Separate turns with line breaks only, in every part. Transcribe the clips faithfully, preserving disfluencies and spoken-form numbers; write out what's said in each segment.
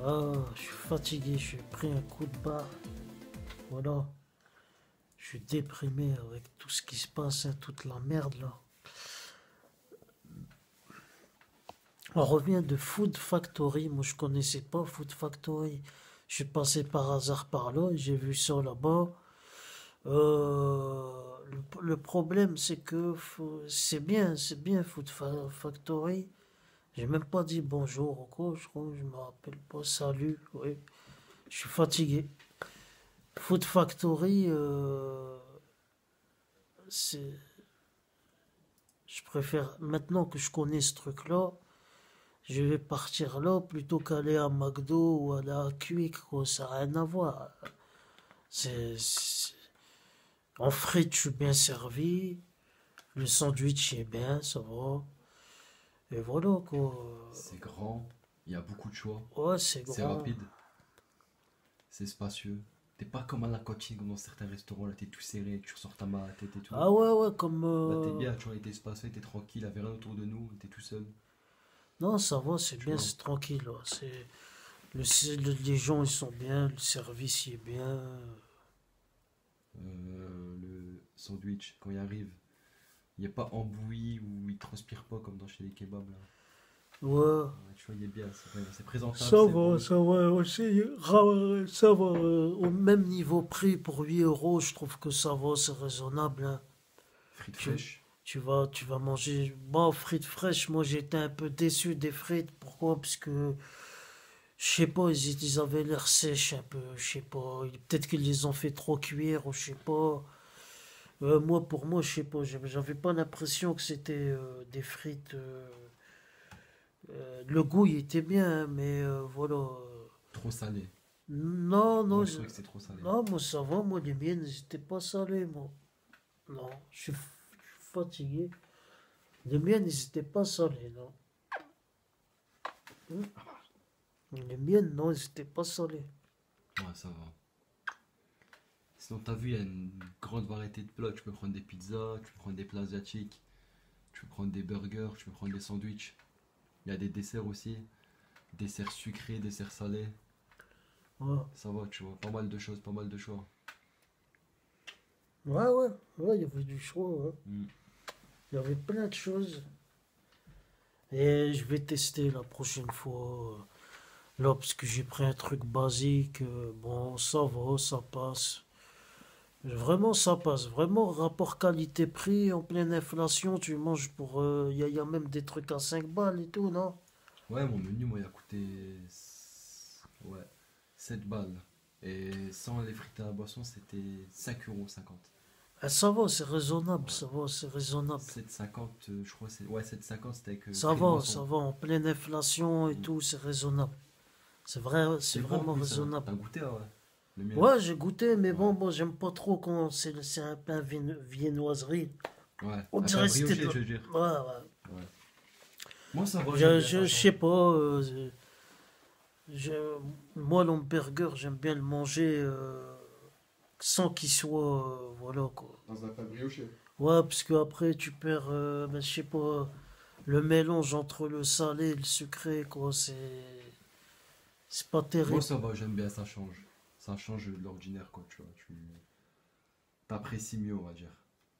Ah, je suis fatigué, j'ai pris un coup de barre. Voilà. Je suis déprimé avec tout ce qui se passe, hein, toute la merde là. On revient de Food Factory. Moi, je connaissais pas Food Factory. Je suis passé par hasard par là et j'ai vu ça là-bas. Euh, le, le problème, c'est que faut- c'est bien, c'est bien Food Fa- Factory. J'ai même pas dit bonjour ou quoi, je crois, je me rappelle pas. Salut, oui. Je suis fatigué. Food Factory, euh, c'est, je préfère, maintenant que je connais ce truc-là, je vais partir là plutôt qu'aller à McDo ou aller à Quick, quoi. Ça n'a rien à voir. C'est, c'est- En frites, je suis bien servi. Le sandwich est bien, ça va. Et voilà, quoi.
C'est grand, il y a beaucoup de choix,
Ouais, c'est
c'est
grand.
rapide, c'est spacieux. T'es pas comme à la cantine comme dans certains restaurants, là t'es tout serré, tu ressors ta main à la tête et tout.
Ah ouais, ouais, comme...
Là t'es
euh,
bien, tu vois, t'es espacé, t'es tranquille, y avait rien autour de nous, t'es tout seul,
Non, ça va, c'est
tu
bien,
vois.
c'est tranquille, là. C'est... Le, le- les gens, ils sont bien, le service, il est bien.
Euh, le sandwich, quand il arrive, il est pas embouilli ou il transpire pas comme dans chez les kebabs là.
Ouais.
Ouais, tu vois, il est bien, c'est vrai, c'est présentable,
Ça
c'est
va,
beau.
ça va aussi. ra- Ça va. euh, Au même niveau prix pour huit euros, je trouve que ça va, c'est raisonnable, hein.
Frites
Tu,
fraîches.
tu vas, tu vas manger. Bon, frites fraîches, moi j'étais un peu déçu des frites. Pourquoi? Parce que, je sais pas, ils, ils avaient l'air sèches un peu. Je sais pas. Peut-être qu'ils les ont fait trop cuire, ou je sais pas. Euh, moi, pour moi, je sais pas. J'avais j'avais pas l'impression que c'était euh, des frites. euh, euh, le goût, il était bien, hein, mais euh, voilà. euh,
Trop salé.
Non, non,
Moi je
je-
trouvais que c'était trop salé.
non, moi ça va. Moi, les miennes, n'étaient pas salées, moi. Non, je suis, f- je suis fatigué. Les miennes, ils étaient pas salées, non. Hmm. Les miennes, non, ils étaient pas salées.
Ouais, ça va. Sinon, t'as vu, il y a une grande variété de plats. Tu peux prendre des pizzas, tu peux prendre des plats asiatiques, tu peux prendre des burgers, tu peux prendre des sandwichs. Il y a des desserts aussi. Desserts sucrés, desserts salés.
Ouais,
Ça va, tu vois. Pas mal de choses, pas mal de choix.
ouais, ouais, ouais, il y avait du choix, ouais.
Hmm.
Il y avait plein de choses. Et je vais tester la prochaine fois. euh, Là, parce que j'ai pris un truc basique. euh, Bon, ça va, ça passe. Vraiment, ça passe. Vraiment, rapport qualité-prix en pleine inflation, tu manges pour. euh, Il y, a y a même des trucs à cinq balles et tout, non?
Ouais, mon menu, moi, il a coûté. Ouais, sept balles. Et sans les frites à la boisson, c'était cinq euros cinquante.
Ah, ça va, c'est raisonnable,
Ouais.
ça va, c'est raisonnable.
sept cinquante, euh, je crois, c'est. Ouais, sept cinquante, c'était avec euh,
Ça
prix de
va, ça
boisson.
va, en pleine inflation et
Hmm.
tout, c'est raisonnable. C'est vrai, c'est
C'est bon en
vraiment
plus, hein.
raisonnable.
T'as goûté, ouais. Le miel.
Ouais, j'ai goûté, mais bon,
Ouais.
moi, j'aime pas trop quand c'est c'est un pain vienno- viennoiserie.
Ouais.
On
Un pain
dirait que c'était de
brioché,
la...
tu veux dire.
Ouais, ouais.
Ouais. Moi, ça va, j'aime
Je,
bien, ça
je, je sais
change.
pas, euh, je- moi, l'hamburger, j'aime bien le manger euh, sans qu'il soit, euh, voilà, quoi.
Dans un pain brioché.
Ouais, parce que après, tu perds, euh, ben, je sais pas, le mélange entre le salé et le sucré, quoi, c'est... C'est pas
Moi,
terrible.
ça va, j'aime bien, ça change. Ça change de l'ordinaire, quoi, tu vois. Tu t'apprécies mieux, on va dire.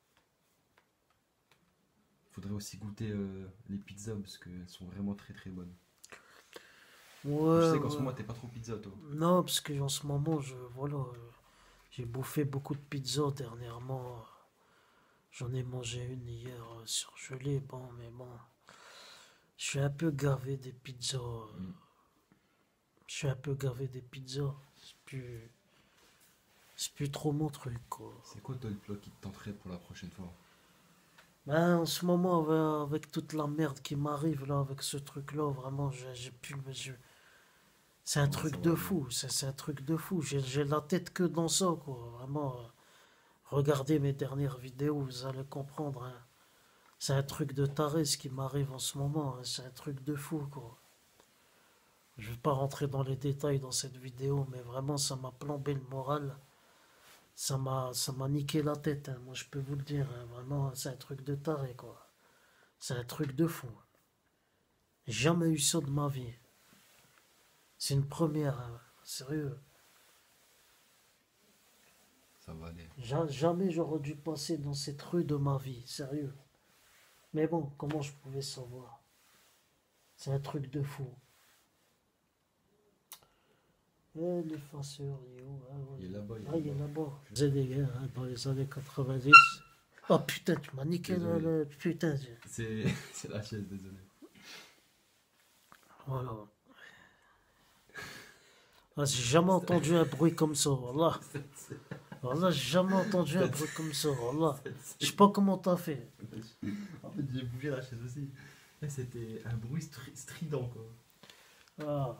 Faudrait aussi goûter euh, les pizzas parce qu'elles sont vraiment très très bonnes. Je
Ouais,
sais qu'en ce
ouais.
moment, t'es pas trop pizza, toi.
Non, parce que en ce moment, je, voilà, euh, j'ai bouffé beaucoup de pizza dernièrement. J'en ai mangé une hier euh, surgelée, bon, mais bon, je suis un peu gavé des pizzas. euh,
Hmm.
Je suis un peu gavé des pizzas. C'est plus, c'est plus trop mon truc, quoi.
C'est quoi, toi, le plat qui te tenterait pour la prochaine fois?
Ben, en ce moment, avec, avec toute la merde qui m'arrive là, avec ce truc-là, vraiment, j'ai j'ai plus, je- c'est un
Ouais, ça
truc
va
de
aller.
fou. C'est c'est un truc de fou. J'ai j'ai la tête que dans ça, quoi. Vraiment. euh, Regardez mes dernières vidéos, vous allez comprendre, hein. C'est un truc de taré ce qui m'arrive en ce moment, hein. C'est un truc de fou, quoi. Je vais pas rentrer dans les détails dans cette vidéo, mais vraiment, ça m'a plombé le moral. Ça m'a, ça m'a niqué la tête, hein. Moi, je peux vous le dire, hein. Vraiment, c'est un truc de taré, quoi. C'est un truc de fou. J'ai jamais eu ça de ma vie. C'est une première, hein. Sérieux.
Ça va aller.
Ja- Jamais j'aurais dû passer dans cette rue de ma vie, sérieux. Mais bon, comment je pouvais savoir? C'est un truc de fou. Eh, l'effaceur, il est où? Ah, ouais.
Il est là-bas, il est
Ah, il est
là-bas.
là-bas. Je faisais des gars hein, dans les années quatre-vingt-dix. Oh putain, tu m'as niqué là,
Désolé.
là. Putain, j'ai-
C'est c'est la chaise, désolé.
voilà. Ah, j'ai jamais entendu un bruit comme ça, voilà. Voilà, j'ai jamais entendu un bruit comme ça, voilà. Je sais pas comment t'as fait.
En fait, j'ai bougé la chaise aussi. Là, c'était un bruit stri- strident, quoi.
Ah.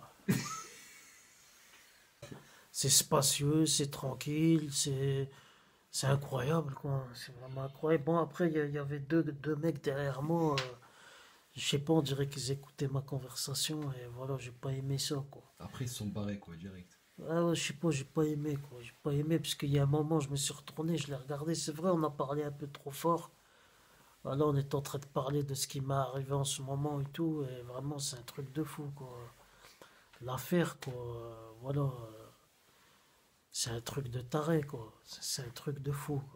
C'est spacieux, c'est tranquille, c'est c'est incroyable, quoi. C'est vraiment incroyable. Bon, après, il y, a- il y avait deux, deux mecs derrière moi. euh, je sais pas, on dirait qu'ils écoutaient ma conversation et voilà, j'ai pas aimé ça, quoi.
Après, ils se sont barrés, quoi, direct.
Ah ouais, je sais pas, j'ai pas aimé, quoi. J'ai pas aimé parce qu'il y a un moment, je me suis retourné, je l'ai regardé. C'est vrai, on a parlé un peu trop fort. Voilà, on est en train de parler de ce qui m'est arrivé en ce moment et tout. Et vraiment, c'est un truc de fou, quoi. L'affaire, quoi. euh, Voilà. euh, C'est un truc de taré, quoi. C'est c'est un truc de fou, quoi.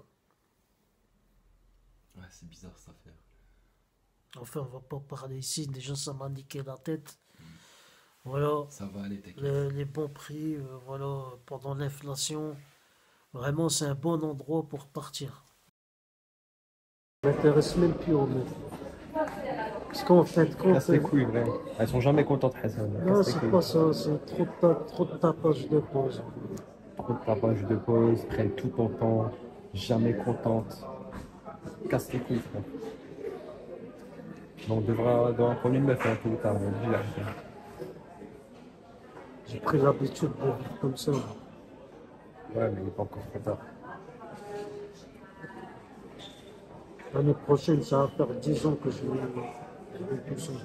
Ouais, c'est bizarre cette affaire.
Enfin, on va pas parler ici. Déjà, ça m'a niqué la tête. Voilà.
Ça va aller, t'inquiète.
Le- les bons prix, euh, voilà, pendant l'inflation. Vraiment, c'est un bon endroit pour partir. Ça m'intéresse même plus, en fait. Parce qu'en fait, quand
Casse les couilles, vrai. Elles sont jamais contentes, Hassan.
non,
Casse les
c'est
couilles.
pas ça, c'est trop de, ta- trop de tapage de pause.
Trop de tapage de pause, prennent tout ton temps, jamais contentes. Casse les couilles, frère. Bon, on devra, devra prendre une meuf, hein, tout le temps. Dis la vérité.
J'ai pris l'habitude de vivre comme ça.
Ouais, mais il n'est pas encore trop tard.
L'année prochaine, ça va faire dix ans que je vis je vis tout ça.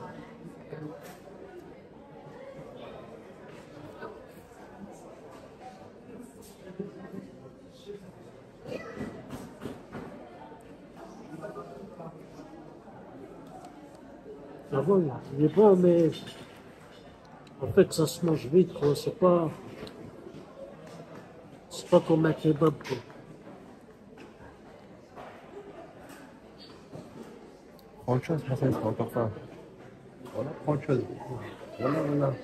Ah bon, il est bon, mais en fait, ça se mange vite, quoi. C'est pas, c'est pas comme un kebab, quoi.
Prends autre chose, Hassan, c'est pas encore tard. Voilà, prends autre chose. Voilà, voilà.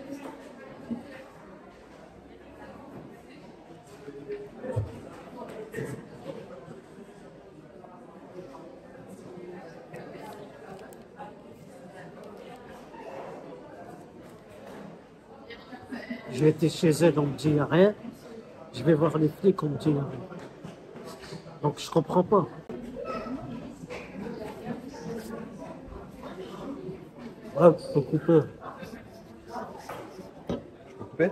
J'ai été chez elle, on me dit y a rien. Je vais voir les flics, on me dit y a rien. Donc je comprends pas. Ouais, faut couper.
Tu peux couper?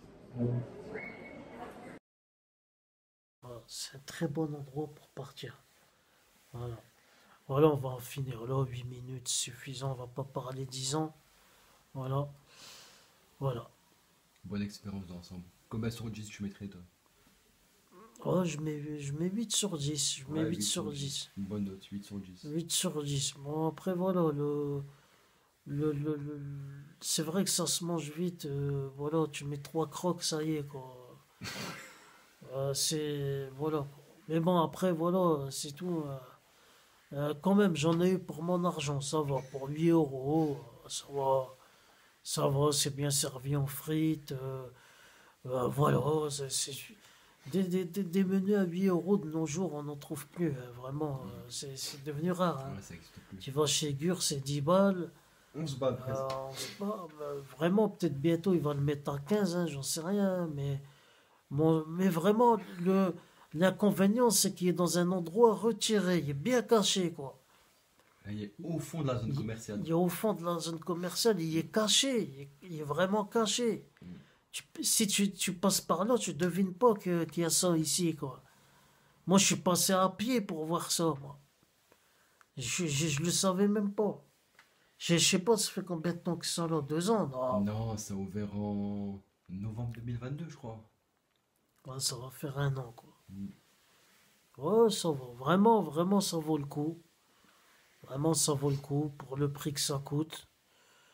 Voilà, c'est un très bon endroit pour partir. Voilà. Voilà, on va en finir là. huit minutes, suffisant. On va pas parler dix ans. Voilà. Voilà.
Bonne expérience d'ensemble. Combien sur dix tu mettrais, toi?
Oh, je mets, je mets huit sur dix. Je mets
Ouais,
huit
huit
sur dix.
Une bonne note, huit sur dix.
huit sur dix. Bon, après, voilà. Le, le, le, le- c'est vrai que ça se mange vite. euh, voilà, tu mets trois crocs, ça y est, quoi. Euh, c'est. Voilà, quoi. Mais bon, après, voilà, c'est tout. euh, euh, quand même, j'en ai eu pour mon argent. Ça va. Pour huit euros, euh, ça va. Ça va, c'est bien servi en frites. euh, euh, voilà, c'est, c'est- des, des, des- des menus à huit euros de nos jours, on n'en trouve plus. hein, vraiment, euh, c'est, c'est devenu rare. hein.
Ouais, ça n'existe plus.
Tu vas chez Gur, c'est dix balles.
onze balles
Euh,
presque.
on sait pas, bah, vraiment, peut-être bientôt, il va le mettre à quinze, hein, j'en sais rien. Mais, bon, mais vraiment, le, l'inconvénient, c'est qu'il est dans un endroit retiré. Il est bien caché, quoi.
Là, il est au fond de la zone
Il,
commerciale.
il est au fond de la zone commerciale, il est caché, il est, il est vraiment caché.
Mm.
Tu- si tu, tu passes par là, tu devines pas que, qu'il y a ça ici, quoi. Moi, je suis passé à pied pour voir ça, moi. Je, je, je le savais même pas. Je, je sais pas, ça fait combien de temps que ça là? Deux ans? Non.
Non, ça a ouvert en novembre deux mille vingt-deux, je crois.
Ouais, ça va faire un an, quoi.
Mm.
Ouais, ça va. Vraiment, vraiment, ça vaut le coup. Vraiment, ça vaut le coup pour le prix que ça coûte.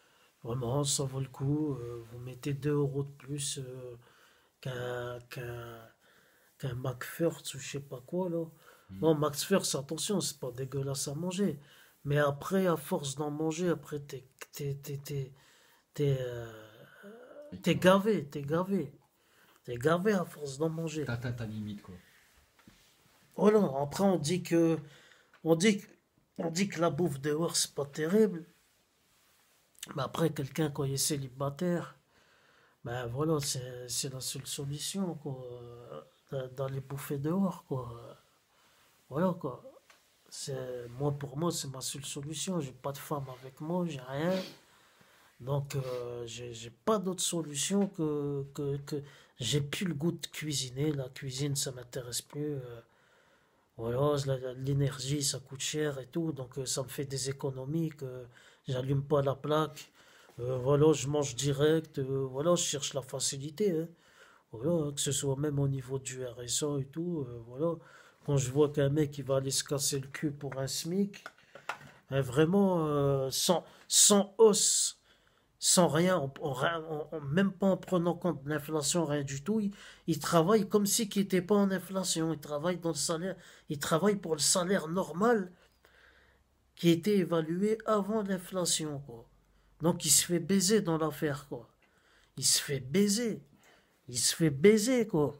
Vraiment, ça vaut le coup. Euh, vous mettez deux euros de plus euh, qu'un qu'un qu'un McFirst ou je sais pas quoi là.
Mm.
Bon, McFirst, attention, c'est pas dégueulasse à manger. Mais après, à force d'en manger, après, t'es t'es t'es t'es t'es euh,
Et
t'es
tu vois,
gavé, t'es gavé. T'es gavé à force d'en manger.
t'atteins ta limite, quoi.
Voilà, après on dit que on dit que, on dit que la bouffe dehors c'est pas terrible. Mais après quelqu'un quand il est célibataire, ben voilà, c'est c'est la seule solution quoi. euh, D'aller bouffer dehors quoi. Voilà quoi. C'est moi pour moi c'est ma seule solution. J'ai pas de femme avec moi, j'ai rien. Donc euh, j'ai j'ai pas d'autre solution que que que j'ai plus le goût de cuisiner. La cuisine ça m'intéresse plus. euh, Voilà, la- la- l'énergie, ça coûte cher et tout, donc euh, ça me fait des économies que j'allume pas la plaque. Euh, voilà, je mange direct, euh, voilà, je cherche la facilité, hein. Voilà, que ce soit même au niveau du R S A et tout, euh, voilà. Quand je vois qu'un mec il va aller se casser le cul pour un SMIC, hein, vraiment euh, sans, sans hausse, sans rien, en- en- en- en- même pas en prenant compte de l'inflation, rien du tout. Il, il travaille comme si qu'il n'était pas en inflation. Il travaille dans le salaire, il travaille pour le salaire normal qui était évalué avant l'inflation, quoi. Donc il se fait baiser dans l'affaire, quoi. Il se fait baiser. Il se fait baiser, quoi.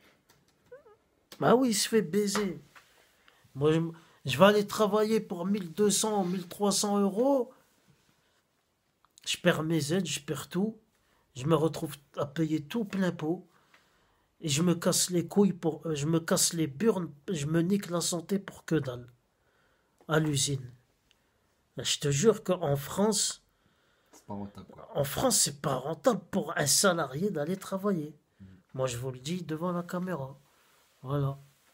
Bah oui, il se fait baiser. Moi, je, je vais aller travailler pour mille deux cents ou mille trois cents euros. Je perds mes aides, je perds tout. Je me retrouve à payer tout plein pot. Et je me casse les couilles pour, euh, je me casse les burnes, je me nique la santé pour que dalle. À l'usine. Je te jure qu'en France,
C'est pas rentable, quoi.
en France, c'est pas rentable pour un salarié d'aller travailler.
Mm.
Moi, je vous le dis devant la caméra. Voilà.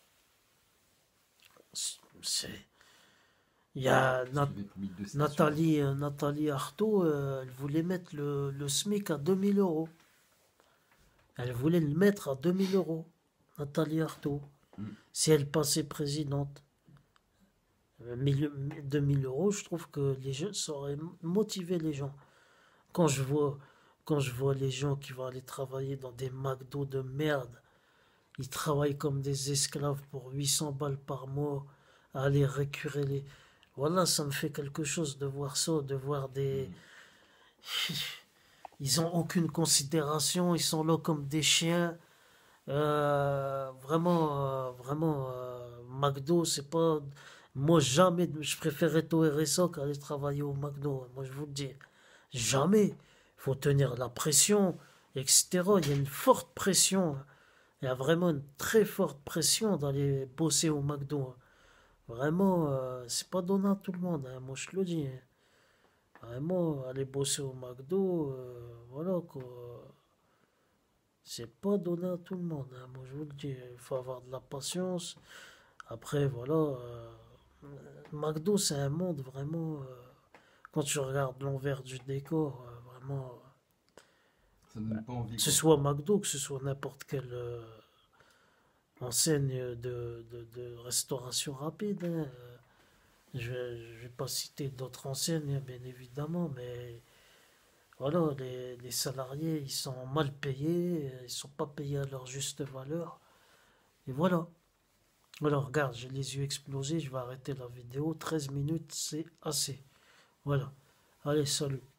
C'est, il y a
Si
Nat-
tu veux pour mille deux cents,
Nathalie, euh, Nathalie Arthaud, euh, elle voulait mettre le, le SMIC à deux mille euros. Elle voulait le mettre à deux mille euros. Nathalie Arthaud.
Mm.
Si elle passait présidente. Euh, mille- deux mille euros, je trouve que les jeunes, ça aurait motivé les gens. Quand je vois, quand je vois les gens qui vont aller travailler dans des McDo de merde, ils travaillent comme des esclaves pour huit cents balles par mois, à aller récurer les... Voilà, ça me fait quelque chose de voir ça, de voir des... Ils ont aucune considération, ils sont là comme des chiens. Euh, vraiment, euh, vraiment, euh, McDo, c'est pas... Moi, jamais, je préférais être au R S A qu'aller travailler au McDo. Moi, je vous le dis. Jamais. Il faut tenir la pression, et cetera. Il y a une forte pression. Il y a vraiment une très forte pression d'aller bosser au McDo. Vraiment, euh, c'est pas donné à tout le monde, hein. Moi, je te le dis, hein. Vraiment, aller bosser au McDo, euh, voilà quoi. C'est pas donné à tout le monde, hein. Moi, je vous le dis. Il faut avoir de la patience. Après, voilà. euh, McDo, c'est un monde vraiment. euh, quand tu regardes l'envers du décor, euh, vraiment.
ça donne pas envie,
Que ce
quoi.
soit McDo, que ce soit n'importe quelle euh, enseigne de, de- de restauration rapide, hein. Euh, Je ne vais pas citer d'autres enseignes, bien évidemment, mais voilà, les, les salariés, ils sont mal payés, ils sont pas payés à leur juste valeur. Et voilà. Voilà, regarde, j'ai les yeux explosés, je vais arrêter la vidéo. Treize minutes, c'est assez. Voilà. Allez, salut.